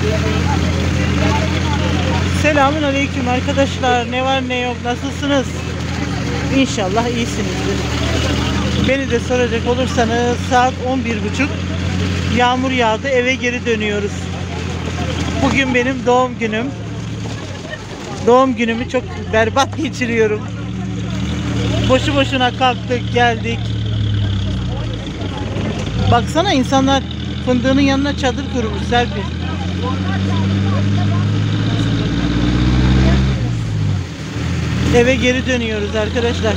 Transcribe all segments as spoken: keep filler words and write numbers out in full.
Selamun aleyküm arkadaşlar. Ne var ne yok, nasılsınız? İnşallah iyisinizdir. Beni de soracak olursanız saat on bir buçuk. Yağmur yağdı, eve geri dönüyoruz. Bugün benim doğum günüm. Doğum günümü çok berbat geçiriyorum. Boşu boşuna kalktık geldik. Baksana, insanlar fındığının yanına çadır kurmuş Serpil. Eve geri dönüyoruz arkadaşlar.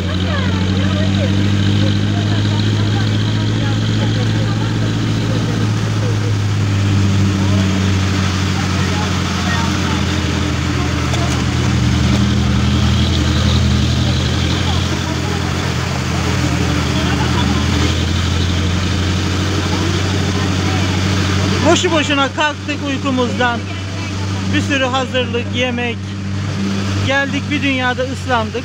Boşu boşuna kalktık uykumuzdan. Bir sürü hazırlık, yemek. Geldik, bir dünyada ıslandık.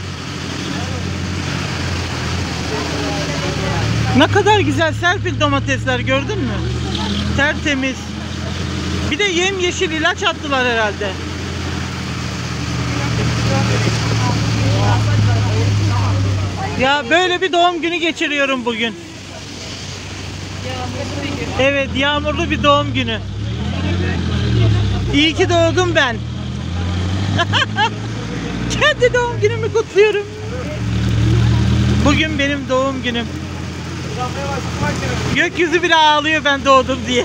Ne kadar güzel Serpil domatesler, gördün mü? Tertemiz. Bir de yemyeşil, ilaç attılar herhalde. Ya böyle bir doğum günü geçiriyorum bugün. Evet, yağmurlu bir doğum günü. İyi ki doğdum ben. Kendi doğum günümü kutluyorum. Bugün benim doğum günüm. Gökyüzü bile ağlıyor ben doğdum diye.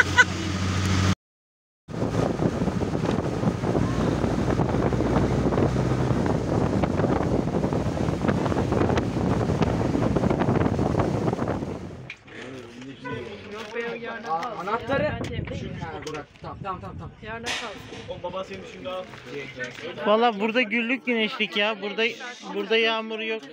Anahtarı. Tamam tamam tamam. Yarına kal. O baba seni şimdi al. Vallahi burada güllük güneşlik ya. Burada burada yağmur yok.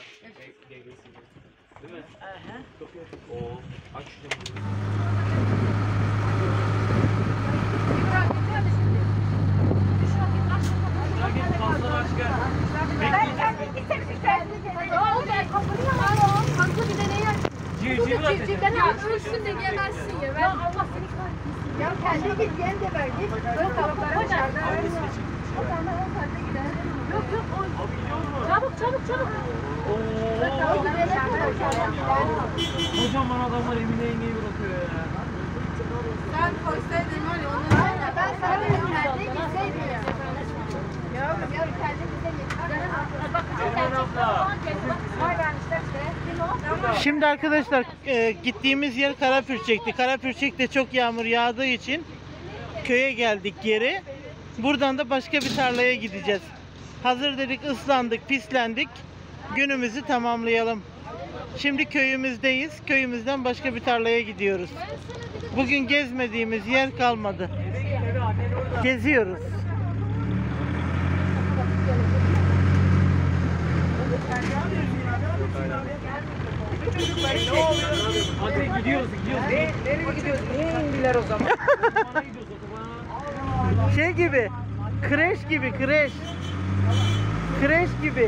Civcivden ölsün de gemezsin ya. Ben Allah seni kahretsin. Ya kendi git yem de ver. Git. Böyle kapılara dışarıda. O zaman on saatte gider. Yok yok. Çabuk çabuk çabuk. Kocaman adamlar Emine yengeyi bırakıyor ya. Sen koysaydın var ya onu. Ben sana dedim kendi gitseydim ya. Yavrum yavrum kendi gitseydim. Şimdi arkadaşlar e, gittiğimiz yer Karapürçek'ti. Karapürçek'te çok yağmur yağdığı için köye geldik geri. Buradan da başka bir tarlaya gideceğiz. Hazır dedik, ıslandık, pislendik. Günümüzü tamamlayalım. Şimdi köyümüzdeyiz. Köyümüzden başka bir tarlaya gidiyoruz. Bugün gezmediğimiz yer kalmadı. Geziyoruz. Hadi gidiyoruz gidiyoruz. Ne, nereye gidiyoruz? Neye indiler o zaman? Şey gibi, kreş gibi, kreş. Kreş gibi.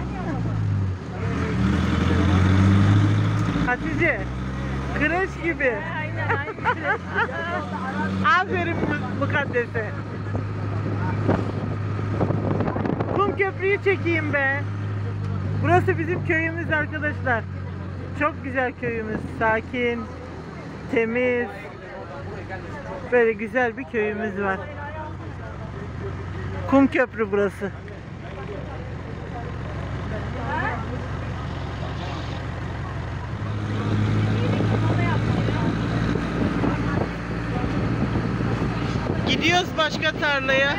Hatice, kreş gibi. Aynen aynen. Aferin bu- mukaddese. Kum köprüyü çekeyim be. Burası bizim köyümüz arkadaşlar. Çok güzel köyümüz. Sakin, temiz. Böyle güzel bir köyümüz var. Kum köprü burası. Gidiyoruz başka tarlaya.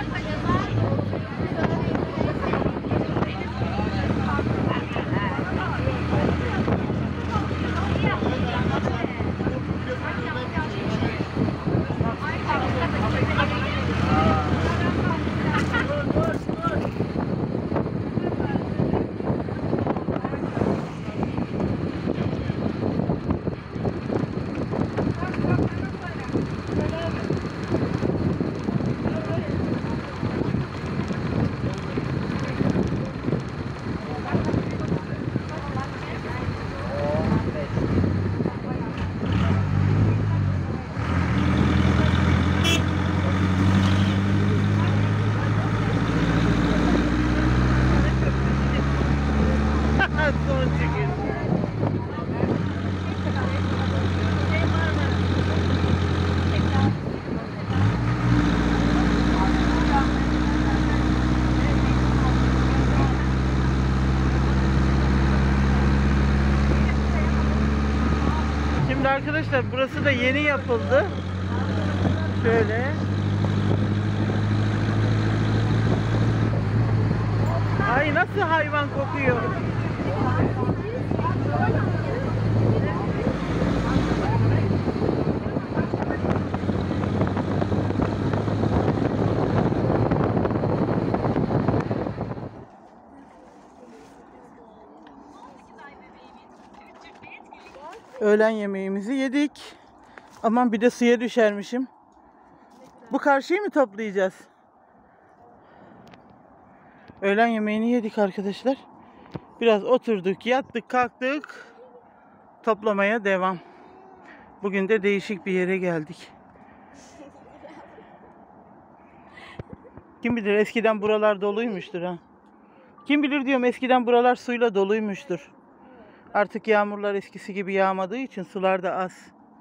Arkadaşlar burası da yeni yapıldı. Şöyle. Ay nasıl hayvan kokuyor. Öğlen yemeğimizi yedik. Aman bir de suya düşermişim. Bu karşıyı mı toplayacağız? Öğlen yemeğini yedik arkadaşlar. Biraz oturduk, yattık, kalktık. Toplamaya devam. Bugün de değişik bir yere geldik. Kim bilir eskiden buralar doluymuştur ha. Kim bilir diyorum eskiden buralar suyla doluymuştur. Artık yağmurlar eskisi gibi yağmadığı için sular da az.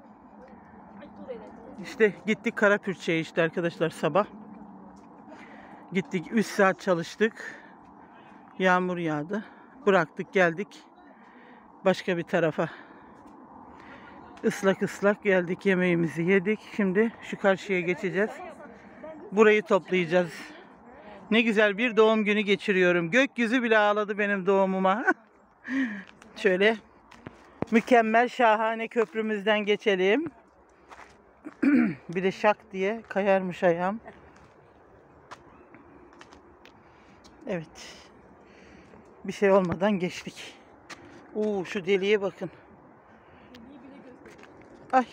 İşte gittik Karapürçek'e işte arkadaşlar sabah. Gittik üç saat çalıştık. Yağmur yağdı. Bıraktık geldik. Başka bir tarafa. Islak ıslak geldik, yemeğimizi yedik. Şimdi şu karşıya geçeceğiz. Burayı toplayacağız. Ne güzel bir doğum günü geçiriyorum. Gökyüzü bile ağladı benim doğumuma. Şöyle mükemmel şahane köprümüzden geçelim. Bir de şak diye kayarmış ayağım. Evet. Bir şey olmadan geçtik. Oo, şu deliğe bakın. Ay.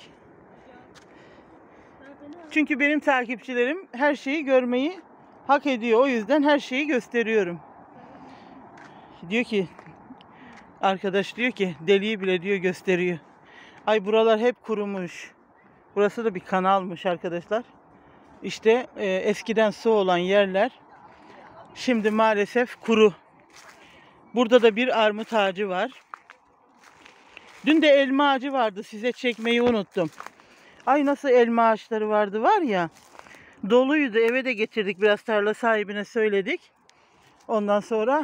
Çünkü benim takipçilerim her şeyi görmeyi hak ediyor. O yüzden her şeyi gösteriyorum. Diyor ki arkadaş diyor ki deliği bile diyor gösteriyor. Ay buralar hep kurumuş. Burası da bir kanalmış arkadaşlar. İşte e, eskiden su olan yerler şimdi maalesef kuru. Burada da bir armut ağacı var. Dün de elma ağacı vardı. Size çekmeyi unuttum. Ay nasıl elma ağaçları vardı var ya. Doluydu. Eve de getirdik. Biraz tarla sahibine söyledik. Ondan sonra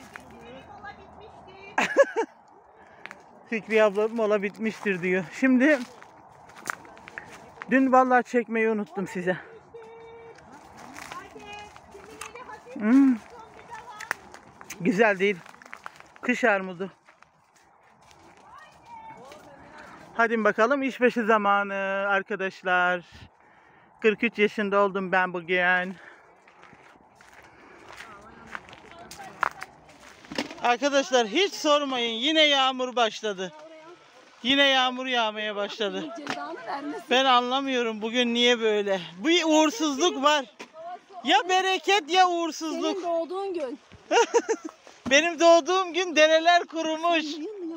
Fikri abla mola bitmiştir diyor. Şimdi dün vallahi çekmeyi unuttum size. Hmm. Güzel değil. Kış armudu. Hadi bakalım işbaşı zamanı arkadaşlar. kırk üç yaşında oldum ben bugün. Arkadaşlar hiç sormayın. Yine yağmur başladı. Yine yağmur yağmaya başladı. Ben anlamıyorum bugün niye böyle. Bir uğursuzluk var. Ya bereket ya uğursuzluk. Senin doğduğun gün. Benim doğduğum gün dereler kurumuş.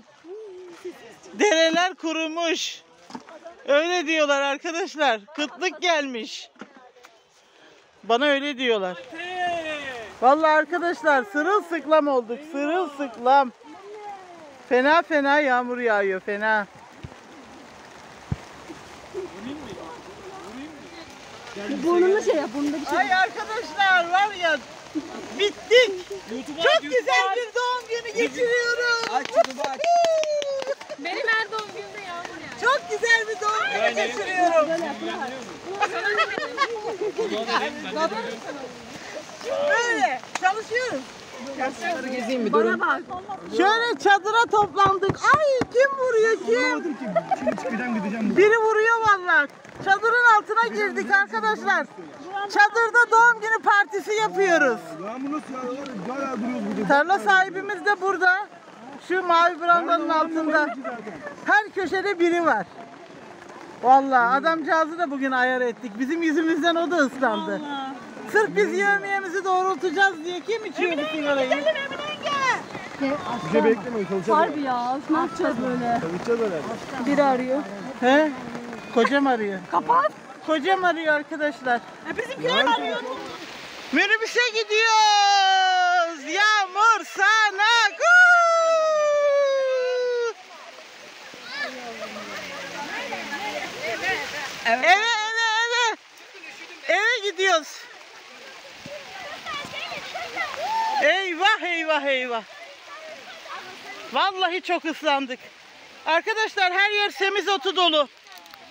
Dereler kurumuş. Öyle diyorlar arkadaşlar. Kıtlık gelmiş. Bana öyle diyorlar. Vallahi arkadaşlar sırılsıklam olduk. Sırılsıklam. Fena fena yağmur yağıyor. Fena. Burnunu şey yap, burnunda bir şey. Ay arkadaşlar var ya bittik. Çok güzel bir doğum günü geçiriyoruz. Aç şunu aç. Benim her doğum günümde yağmur yani. Çok güzel bir doğum günü geçiriyorum. Böyle çalışıyoruz. Gezeyim mi? Bana bak. Şöyle çadıra toplandık. Ay kim vuruyor kim? Şimdi çıkacağım gideceğim. Biri vuruyor vallahi. Çadırın altına girdik arkadaşlar. Çadırda doğum günü partisi yapıyoruz. Yağmur nasıl yağıyor? Hala duruyoruz burada. Tarla sahibimiz de burada. Şu mavi brandanın altında. Her köşede biri var. Vallahi adamcağızı da bugün ayar ettik. Bizim yüzümüzden o da ıslandı. Sırf biz yevmiyemizi doğrultacağız diye kim içiyor bu sigarayı? Bir şey beklemeyin çalışacağız. Harbi ya. Ne yapacağız böyle? Çalışacağız herhalde. Biri arıyor. He? Kocam arıyor. Kapat. Kocam arıyor arkadaşlar. E bizimkiler arıyor. Minibüse gidiyoruz. Yağmur sana. Evet. Eve eve eve. Eve gidiyoruz. Eyvah eyvah eyvah. Vallahi çok ıslandık. Arkadaşlar her yer semizotu dolu.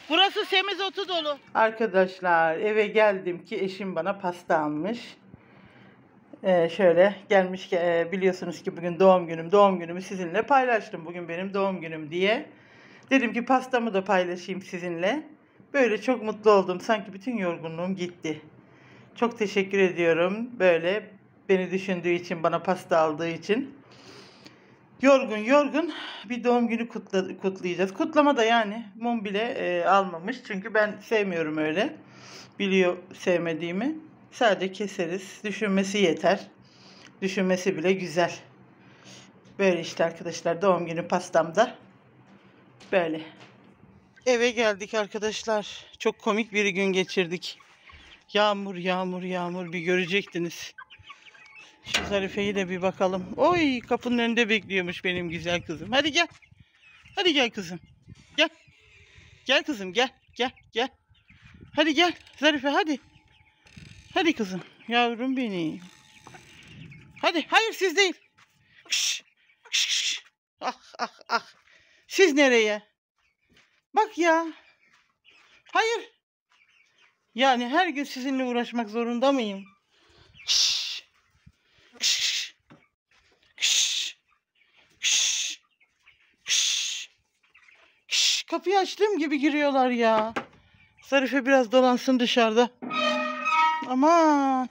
Burası semizotu dolu. Arkadaşlar eve geldim ki eşim bana pasta almış. Ee, şöyle gelmiş ki e, biliyorsunuz ki bugün doğum günüm. Doğum günümü sizinle paylaştım. Bugün benim doğum günüm diye. Dedim ki pastamı da paylaşayım sizinle. Böyle çok mutlu oldum. Sanki bütün yorgunluğum gitti. Çok teşekkür ediyorum. Böyle beni düşündüğü için, bana pasta aldığı için. Yorgun yorgun bir doğum günü kutla, kutlayacağız. Kutlama da yani mum bile e, almamış. Çünkü ben sevmiyorum öyle. Biliyor sevmediğimi. Sadece keseriz. Düşünmesi yeter. Düşünmesi bile güzel. Böyle işte arkadaşlar doğum günü pastamda. Böyle. Eve geldik arkadaşlar. Çok komik bir gün geçirdik. Yağmur yağmur yağmur bir görecektiniz. Şu Zarife'yi de bir bakalım. Oy kapının önünde bekliyormuş benim güzel kızım. Hadi gel. Hadi gel kızım. Gel. Gel kızım gel. Gel gel. Hadi gel Zarife hadi. Hadi kızım. Yavrum benim. Hadi hayır siz değil. Şş, şş, şş. Ah ah ah. Siz nereye? Bak ya. Hayır. Yani her gün sizinle uğraşmak zorunda mıyım? Şş. Şş. Şş. Şş. Şş. Şş. Kapıyı açtığım gibi giriyorlar ya. Zarife biraz dolansın dışarıda. Aman.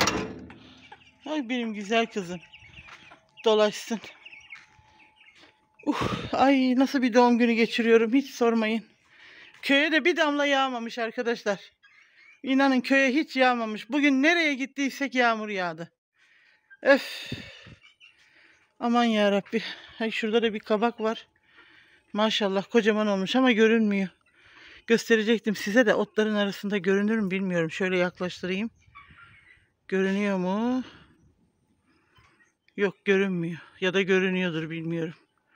Ay benim güzel kızım. Dolaşsın. Uf, ay nasıl bir doğum günü geçiriyorum hiç sormayın. Köye de bir damla yağmamış arkadaşlar. İnanın köye hiç yağmamış. Bugün nereye gittiysek yağmur yağdı. Öf. Aman yarabbi. Ay şurada da bir kabak var. Maşallah kocaman olmuş ama görünmüyor. Gösterecektim size de otların arasında görünür mü bilmiyorum. Şöyle yaklaştırayım. Görünüyor mu? Yok görünmüyor. Ya da görünüyordur bilmiyorum.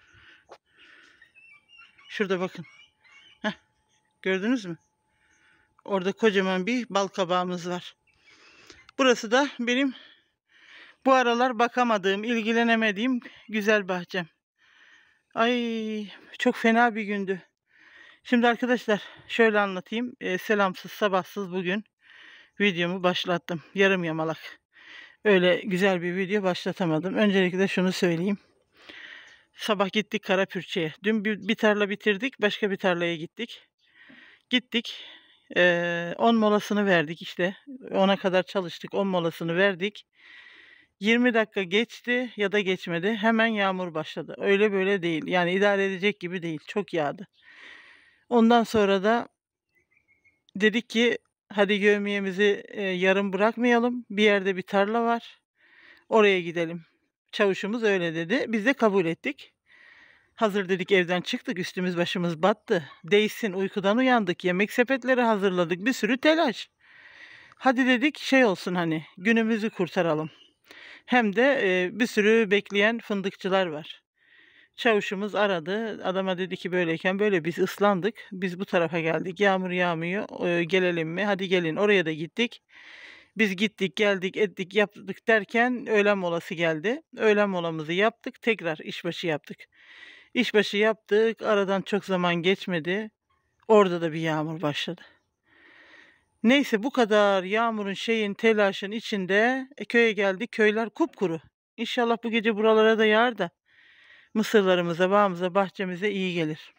Şurada bakın. Heh, gördünüz mü? Orada kocaman bir bal kabağımız var. Burası da benim bu aralar bakamadığım, ilgilenemediğim güzel bahçem. Ay çok fena bir gündü. Şimdi arkadaşlar şöyle anlatayım. E, selamsız sabahsız bugün videomu başlattım. Yarım yamalak. Öyle güzel bir video başlatamadım. Öncelikle şunu söyleyeyim. Sabah gittik Karapürçe'ye. Dün bir, bir tarla bitirdik. Başka bir tarlaya gittik. Gittik. on molasını verdik işte. ona kadar çalıştık. on molasını verdik. yirmi dakika geçti ya da geçmedi. Hemen yağmur başladı. Öyle böyle değil. Yani idare edecek gibi değil. Çok yağdı. Ondan sonra da dedik ki hadi yevmiyemizi e, yarım bırakmayalım. Bir yerde bir tarla var. Oraya gidelim. Çavuşumuz öyle dedi. Biz de kabul ettik. Hazır dedik evden çıktık. Üstümüz başımız battı. Değsin uykudan uyandık. Yemek sepetleri hazırladık. Bir sürü telaş. Hadi dedik şey olsun hani günümüzü kurtaralım. Hem de e, bir sürü bekleyen fındıkçılar var. Çavuşumuz aradı. Adama dedi ki böyleyken böyle biz ıslandık. Biz bu tarafa geldik. Yağmur yağmıyor. E, gelelim mi? Hadi gelin. Oraya da gittik. Biz gittik, geldik, ettik, yaptık derken öğlen molası geldi. Öğlen molamızı yaptık. Tekrar işbaşı yaptık. İşbaşı yaptık. Aradan çok zaman geçmedi. Orada da bir yağmur başladı. Neyse bu kadar yağmurun şeyin telaşın içinde e, köye geldik. Köyler kupkuru. İnşallah bu gece buralara da yağar da mısırlarımıza, bağımıza, bahçemize iyi gelir.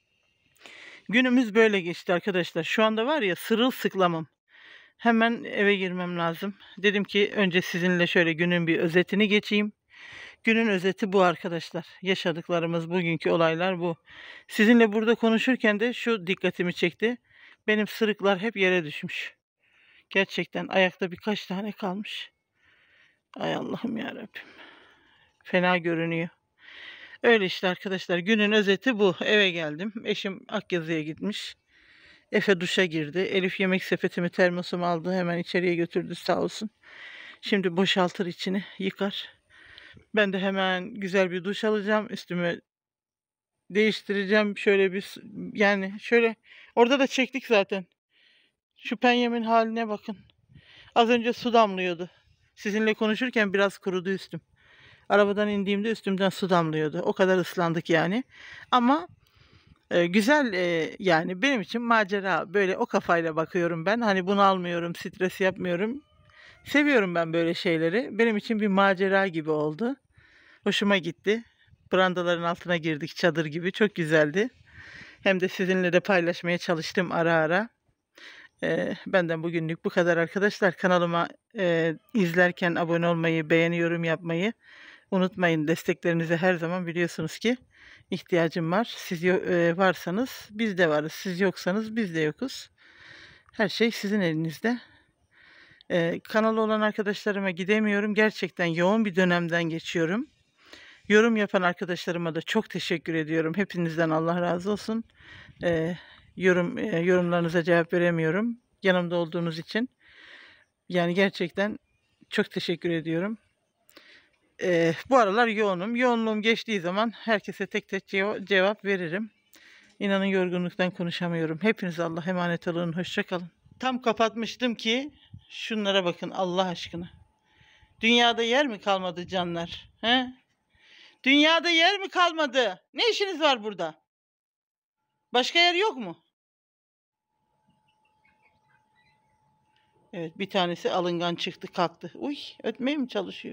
Günümüz böyle geçti arkadaşlar. Şu anda var ya sırılsıklamım. Hemen eve girmem lazım. Dedim ki önce sizinle şöyle günün bir özetini geçeyim. Günün özeti bu arkadaşlar. Yaşadıklarımız, bugünkü olaylar bu. Sizinle burada konuşurken de şu dikkatimi çekti. Benim sırıklar hep yere düşmüş. Gerçekten ayakta birkaç tane kalmış. Ay Allah'ım yarabbim. Fena görünüyor. Öyle işte arkadaşlar. Günün özeti bu. Eve geldim. Eşim Akyazı'ya gitmiş. Efe duşa girdi. Elif yemek sepetimi, termosumu aldı. Hemen içeriye götürdü sağ olsun. Şimdi boşaltır içini, yıkar. Ben de hemen güzel bir duş alacağım. Üstümü değiştireceğim. Şöyle bir yani şöyle orada da çektik zaten. Şu penyemin haline bakın. Az önce su damlıyordu. Sizinle konuşurken biraz kurudu üstüm. Arabadan indiğimde üstümden su damlıyordu. O kadar ıslandık yani. Ama Ee, güzel e, yani benim için macera. Böyle o kafayla bakıyorum ben. Hani bunu almıyorum, stres yapmıyorum. Seviyorum ben böyle şeyleri. Benim için bir macera gibi oldu. Hoşuma gitti. Brandaların altına girdik çadır gibi. Çok güzeldi. Hem de sizinle de paylaşmaya çalıştım ara ara. Ee, benden bugünlük bu kadar arkadaşlar. Kanalıma e, izlerken abone olmayı, beğeni, yorum yapmayı unutmayın. Desteklerinize her zaman biliyorsunuz ki ihtiyacım var. Siz yo- e, varsanız biz de varız. Siz yoksanız biz de yokuz. Her şey sizin elinizde. Ee, kanalı olan arkadaşlarıma gidemiyorum. Gerçekten yoğun bir dönemden geçiyorum. Yorum yapan arkadaşlarıma da çok teşekkür ediyorum. Hepinizden Allah razı olsun. Ee, yorum e, yorumlarınıza cevap veremiyorum. Yanımda olduğunuz için. Yani gerçekten çok teşekkür ediyorum. Ee, bu aralar yoğunum. Yoğunluğum geçtiği zaman herkese tek tek cev- cevap veririm. İnanın yorgunluktan konuşamıyorum. Hepinize Allah emanet olun. Hoşça kalın. Tam kapatmıştım ki şunlara bakın Allah aşkına. Dünyada yer mi kalmadı canlar? He? Dünyada yer mi kalmadı? Ne işiniz var burada? Başka yer yok mu? Evet, bir tanesi alıngan çıktı kalktı. Uy, ötmeye mi çalışıyor?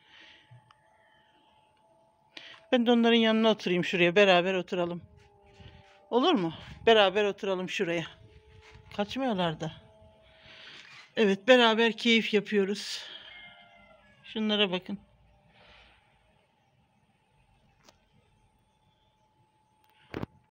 Ben de onların yanına oturayım şuraya. Beraber oturalım. Olur mu? Beraber oturalım şuraya. Kaçmıyorlar da. Evet, beraber keyif yapıyoruz. Şunlara bakın.